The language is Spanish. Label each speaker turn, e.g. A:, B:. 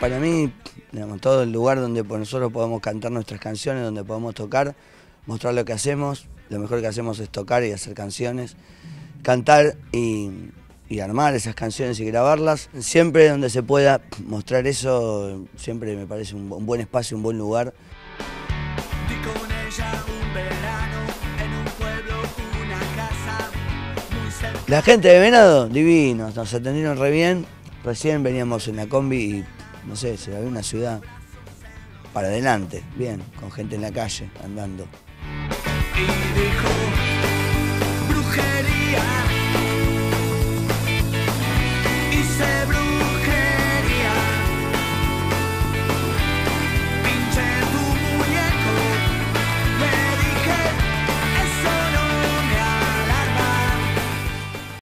A: para mí, digamos, todo el lugar donde nosotros podemos cantar nuestras canciones, donde podemos tocar, mostrar lo que hacemos. Lo mejor que hacemos es tocar y hacer canciones, cantar y armar esas canciones y grabarlas. Siempre donde se pueda mostrar eso, siempre me parece un buen espacio, un buen lugar. La gente de Venado, divinos, nos atendieron re bien. Recién veníamos en la combi y, no sé, se la ve una ciudad para adelante, bien, con gente en la calle, andando.
B: Y dijo, brujería.